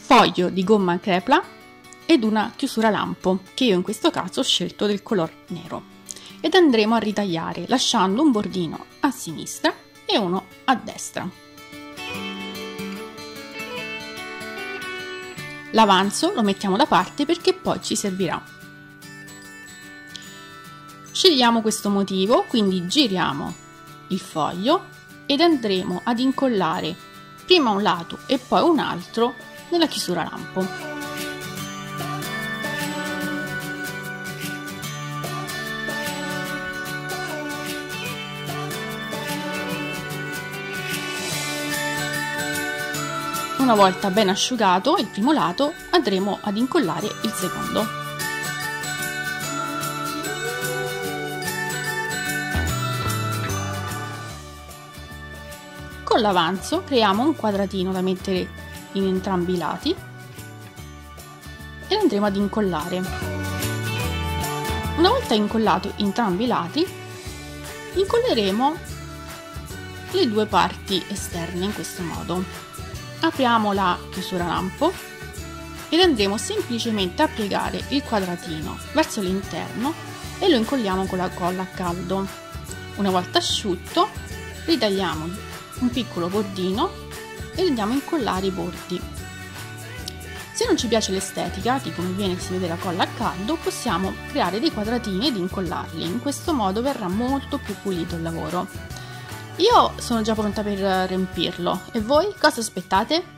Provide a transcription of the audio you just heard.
foglio di gomma crepla ed una chiusura lampo, che io in questo caso ho scelto del color nero, ed andremo a ritagliare lasciando un bordino a sinistra e uno a destra. L'avanzo lo mettiamo da parte perché poi ci servirà. Scegliamo questo motivo, quindi giriamo il foglio ed andremo ad incollare prima un lato e poi un altro nella chiusura lampo. Una volta ben asciugato il primo lato, andremo ad incollare il secondo. Con l'avanzo creiamo un quadratino da mettere in entrambi i lati e andremo ad incollare. Una volta incollato entrambi i lati, incolleremo le due parti esterne in questo modo. Apriamo la chiusura lampo ed andremo semplicemente a piegare il quadratino verso l'interno e lo incolliamo con la colla a caldo. Una volta asciutto, ritagliamo un piccolo bordino e andiamo a incollare i bordi. Se non ci piace l'estetica, di come viene si vede la colla a caldo, possiamo creare dei quadratini ed incollarli. In questo modo verrà molto più pulito il lavoro. Io sono già pronta per riempirlo, e voi cosa aspettate?